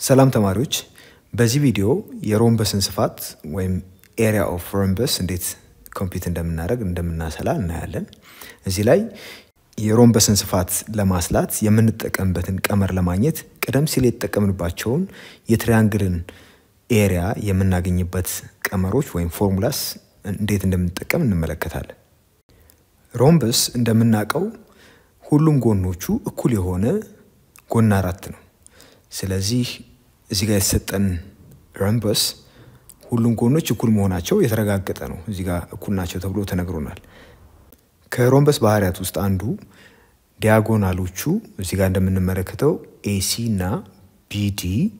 ሰላም ተማሪዎች በዚህ ቪዲዮ የሮምበስን ስፋት ወይም ኤሪያ ኦፍ ሮምበስ እንዴት ኮምፒውት እንደምናሰላ እናያለን። እዚህ ላይ የሮምበስን ስፋት ለማስላት የምንጠቀምበትን ቀመር ለማግኘት ቀደም ሲል የተጠቀምንባቸውን የትራያንግልን ኤሪያ የምናገኝበት ቀመሮች ወይም ፎርሙላስ እንዴት እንደምንጠቀም እንመለከታለን። ሮምበስ እንደምናቀው ሁሉም ጎኖቹ እኩል የሆነ ጎን አራት ነው። ስለዚህ እዚህ ጋር የተሰጠን ሮምበስ ሁሉም ጎኖች እኩል መሆናቸው የተረጋገጠ ነው። እዚህ ጋር እኩል ናቸው ተብሎ ተነግሮናል። ከሮምበስ ባህሪያት ውስጥ አንዱ ዲያጎናሎቹ እዚህ ጋር እንደምንመለከተው AC እና BD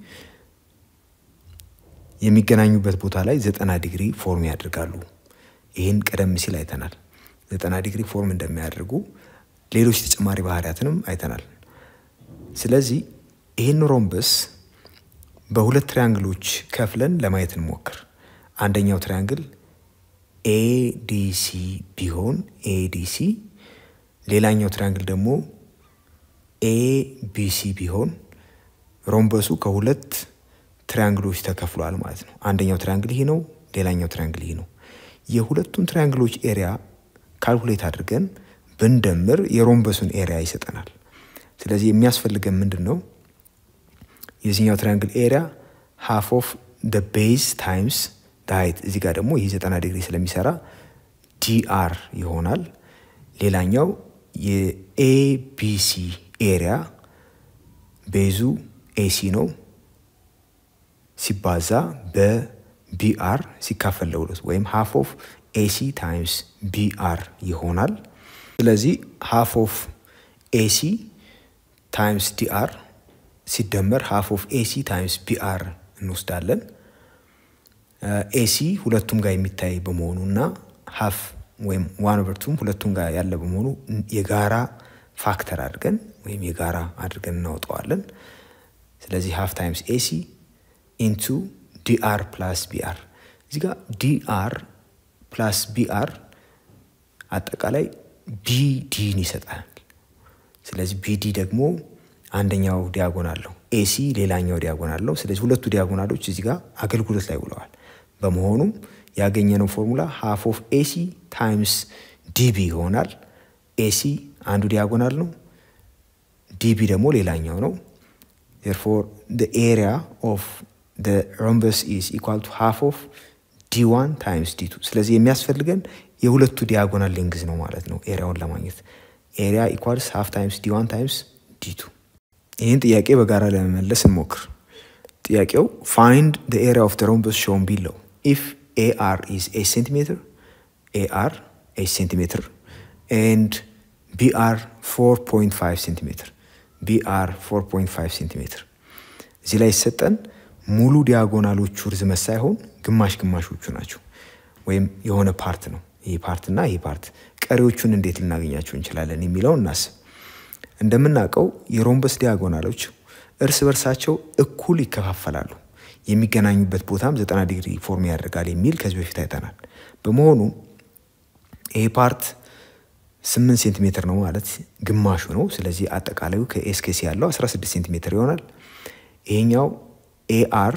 የሚገናኙበት ቦታ ላይ 90 ዲግሪ ፎርም ያደርጋሉ። ይሄን ቀደም ሲል አይተናል። 90 ዲግሪ ፎርም እንደሚያደርጉ ሌሎች ተጨማሪ ባህሪያትንም አይተናል። ስለዚህ ይሄን ሮምበስ በሁለት ትራያንግሎች ከፍለን ለማየት እንሞክር። አንደኛው ትራያንግል ADC ቢሆን ADC፣ ሌላኛው ትራያንግል ደግሞ ABC ቢሆን ሮምበሱ ከሁለት ትራያንግሎች ተከፍሏል ማለት ነው። አንደኛው ትራያንግል ይሄ ነው፣ ሌላኛው ትራያንግል ይሄ ነው። የሁለቱን ትራያንግሎች ኤሪያ ካልኩሌት አድርገን ብንደምር የሮምበሱን ኤሪያ ይሰጠናል። ስለዚህ የሚያስፈልገን ምንድነው? የዚህኛው ትራያንግል ኤሪያ half of the base times the height፣ እዚህ ጋር ደግሞ ይሄ 90 ዲግሪ ስለሚሰራ DR ይሆናል። ሌላኛው የABC ኤሪያ ቤዙ AC ነው ሲባዛ በBR ሲካፈል ለሁለት ወይም half of AC times BR ይሆናል። ስለዚህ half of AC times DR ሲደመር half of AC times BR እንወስዳለን። AC ሁለቱም ጋር የሚታይ በመሆኑና half ወይም 1/2 ሁለቱም ጋር ያለ በመሆኑ የጋራ ፋክተር አድርገን ወይም የጋራ አድርገን እናወጣዋለን። ስለዚህ half times AC into DR plus BR፣ እዚህ ጋር DR plus BR አጠቃላይ BD ይሰጣል። ስለዚህ BD ደግሞ አንደኛው ዲያጎናል ነው፣ AC ሌላኛው ዲያጎናል ነው። ስለዚህ ሁለቱ ዲያጎናሎች እዚህ ጋር አገልግሎት ላይ ውለዋል። በመሆኑም ያገኘነው ፎርሙላ half of AC times DB ይሆናል። AC አንዱ ዲያጎናል ነው፣ DB ደግሞ ሌላኛው ነው። therefore the area of the rhombus is equal to half of D1 times D2። ስለዚህ የሚያስፈልገን የሁለቱ ዲያጎናል ሌንግዝ ነው ማለት ነው ኤሪያውን ለማግኘት። ኤሪያ equals half times D1 times D2። ይህን ጥያቄ በጋራ ለመመለስ እንሞክር። ጥያቄው find the area of the rhombus shown below if AR is 8 cm, AR 8 cm and BR 4.5 cm፣ BR 4.5 cm። እዚህ ላይ ሰጠን ሙሉ ዲያጎናሎቹ ርዝመት ሳይሆን ግማሽ ግማሾቹ ናቸው ወይም የሆነ ፓርት ነው። ይሄ ፓርት እና ይሄ ፓርት ቀሪዎቹን እንዴት ልናገኛቸው እንችላለን የሚለው እናስብ። እንደምናቀው የሮምበስ ዲያጎናሎች እርስ በርሳቸው እኩል ይከፋፈላሉ። የሚገናኙበት ቦታም 90 ዲግሪ ፎርም ያደርጋል የሚል ከዚህ በፊት አይተናል። በመሆኑ ይሄ ፓርት 8 ሴንቲሜትር ነው ማለት ግማሹ ነው። ስለዚህ አጠቃላዩ ከኤስኬሲ ያለው 16 ሴንቲሜትር ይሆናል። ይሄኛው AR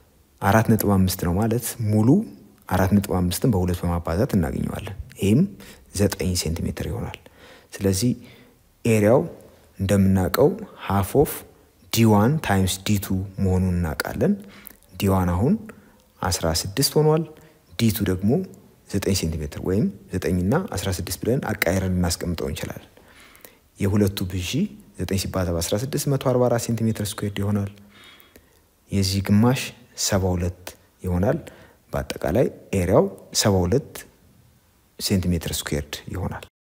4.5 ነው ማለት ሙሉ 4.5ን በሁለት በማባዛት እናገኘዋለን። ይሄም 9 ሴንቲሜትር ይሆናል። ስለዚህ ኤሪያው እንደምናቀው half of D1 times D2 መሆኑን እናውቃለን። D1 አሁን 16 ሆኗል፣ D2 ደግሞ 9 ሴንቲሜትር ወይም 9 እና 16 ብለን አቃይረን እናስቀምጠው እንችላለን። የሁለቱ ብዢ 9 ሲባዛ በ16 144 ሴንቲሜትር ስኩዌርድ ይሆናል። የዚህ ግማሽ 72 ይሆናል። በአጠቃላይ ኤሪያው 72 ሴንቲሜትር ስኩዌርድ ይሆናል።